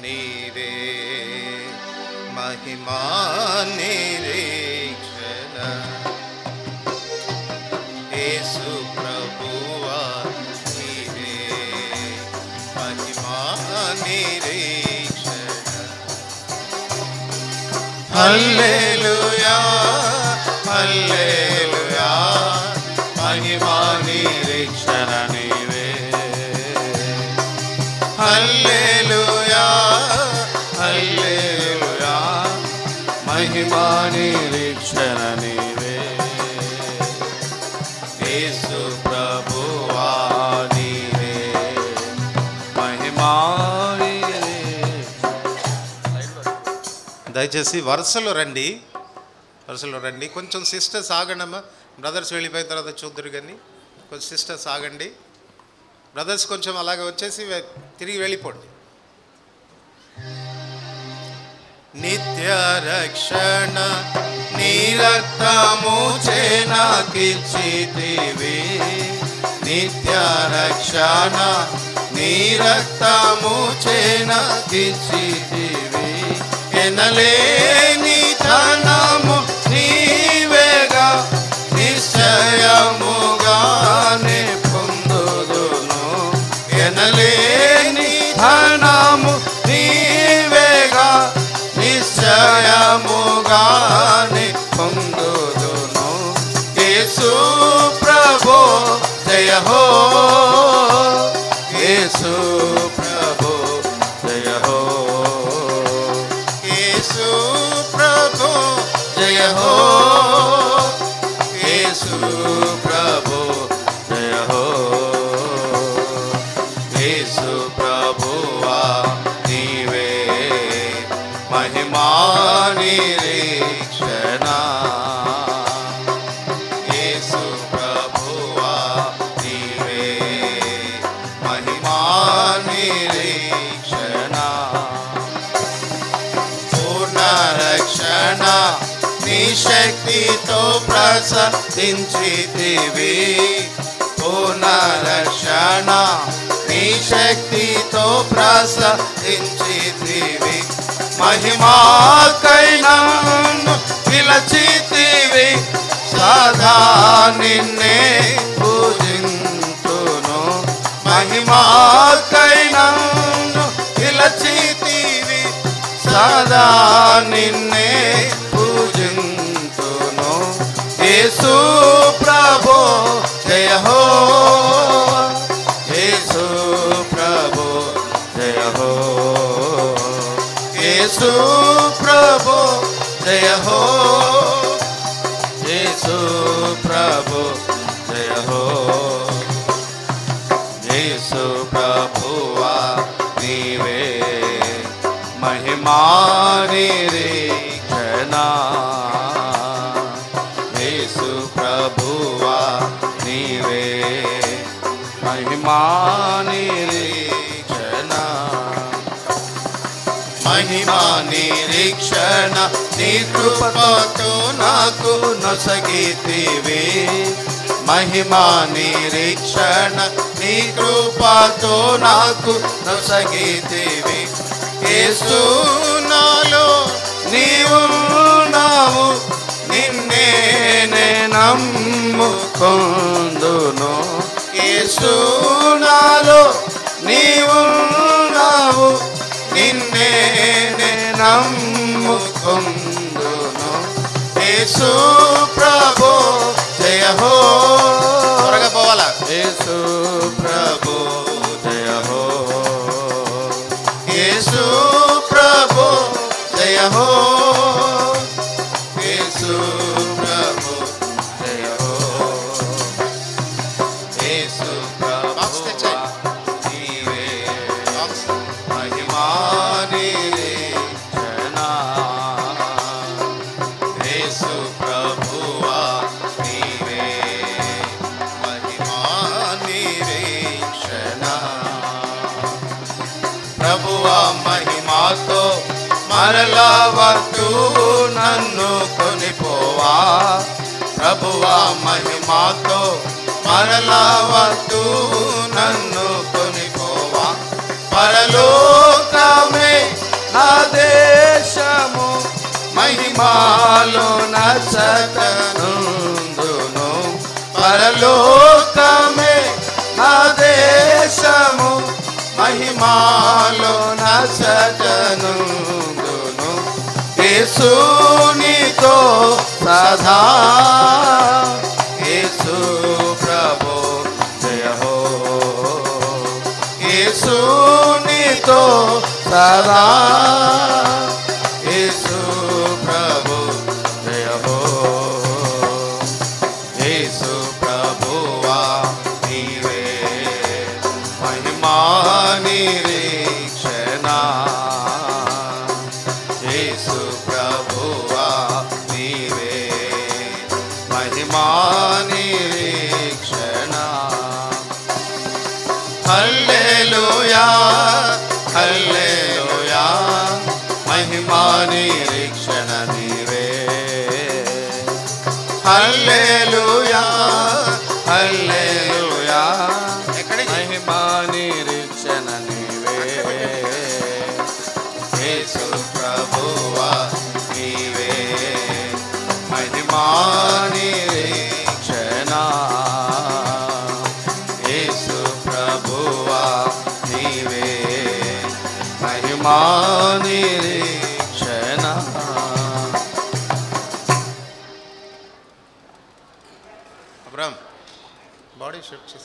నీవే మహిమా నిరీక్షణ యేసు ప్రభువా నీవే మహిమా నిరీక్షణ హల్లెలూయా హల్లెలూయా మహిమా నిరీక్షణ నీవే హల్లెలూయా హల్లెలూయా మహిమా నిరీక్షణ నీవే యేసు ప్రభువా నీవే మహిమా. దయచేసి వరుసలో రండి, వరుసలో రండి. కొంచెం సిస్టర్స్ ఆగండమ్మా, బ్రదర్స్ వెళ్ళిపోయిన తర్వాత చూద్దరు. కానీ కొంచెం సిస్టర్స్ ఆగండి. బ్రదర్స్ కొంచెం అలాగే వచ్చేసి తిరిగి వెళ్ళిపోండి. నిత్య రక్షణ నీ రక్తము చేనాకిచ్చితివి, నిత్య రక్షణ నీ రక్తము చేనాకిచ్చితివి, ఎనలేని ధనము నీవేగా నిశ్చయముగానే పొందుదును, ఎనలేని ధనము నీవేగా నిశ్చయముగానే పొందుదును. యేసు ప్రభు జయ హో, యేసు ప్రభు జయ హో, యేసు ప్రభు జయ హో, యేసు ప్రభు జయ హో, యేసు ప్రభువా నీవే మహిమా నిరీక్షణ, యేసు ప్రభువా నీవే మహిమా నిరీక్షణ. పూర్ణ రక్షణ నీ శక్తితో ప్రసాదించితివి, పూర్ణ రక్షణ నీ శక్తితో ప్రసాదించితివి, మహిమాకై నన్ను పిలచితివి, సదా నిన్నే పూజింతును, మహిమాకై నన్ను పిలచితివి, సదా నిన్నే పూజింతును. యేసు ప్రభు జయ హో, యేసు ప్రభు జయ హో, యేసు ప్రభు జయ హో, యేసు ప్రభు జయ హో, యేసు ప్రభువా నీవే మహిమా నిరీక్షణ, యేసు ప్రభువా నీవే మహిమా నిరీక్షణ. మహిమా నిరీక్షణ నీ కృపతో నాకు నొసగితివి, మహిమా నిరీక్షణ నీ కృపతో నాకు నొసగితివి, యేసు నాలో నీవున్నావు, నిన్నే నే నమ్ముకొందును, యేసు నాలో నీవున్నావు, నిన్నే నే నమ్ముకొందును. యేసు ప్రభు జయ హో, త్వరగా పోవాలా. యేసు ప్రభు జయ హో, యేసు ప్రభు జయ హో, యేసు ప్రభు జయ హో, యేసు ప్రభు నీవే మహిమా నిరీక్షణ, యేసు ప్రభువా నీవే మహిమా నిరీక్షణ. ప్రభువా మహిమాతో మరలా వద్దు నన్ను కొనిపోవా, ప్రభువా మహిమాతో మరలా వద్దు నన్ను కొనిపోవా, పరలోకమే మహిమాలో నసటనుందును యేసునితో సదా యేసు ప్రభు జయ హో యేసునితో సదా యేసు ప్రభు జయ హో యేసు ప్రభువా నీవే మహిమా నిరీక్షణ యేసు ప్రభువా నీవే మహిమా నిరీక్షణ హల్లెలూయా హల్లెలూయా మహిమా నిరీక్షణ నీవే హల్లెలూయా హల్లెలూయా మహిమా నిరీక్షణ నీవే యేసు ప్రభువా నీవే మహిమా నిరీక్షణ యేసు ప్రభువా నీవే మహిమా నిరీక్షణ అబ్రామ్ బాడీ షిఫ్ట్ చేసి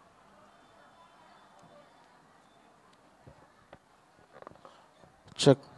Check.